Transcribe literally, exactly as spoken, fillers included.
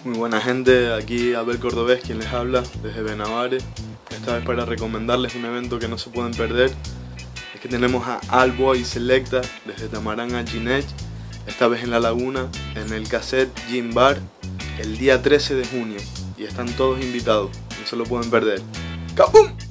Muy buena gente, aquí Abel Cordobés quien les habla desde Benavare. Esta vez para recomendarles un evento que no se pueden perder. Es que tenemos a Albo y Selecta desde Tamarán a Ginech, esta vez en La Laguna, en el Cassette Gin Bar, el día trece de junio. Y están todos invitados, no se lo pueden perder. ¡Capum!